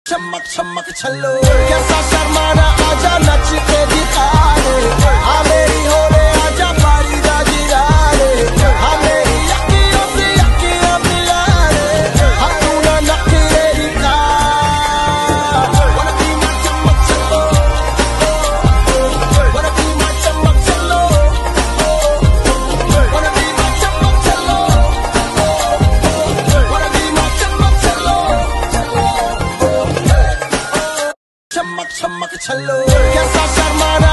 चमक चमक छल्लो कैसा शर्माना आजा नच के दिखा दे हाँ मेरी हो रे आजा बारी राजी रे हाँ मेरी अखियों से अखियां मिला रे हाँ तू ना नखरे दिखा wanna be my चमक छल्लो wanna be my चमक छल्लो wanna be my चमक छल्लो wanna be my चमक छल्लो चमक चमक छल्लो कैसा शर्माना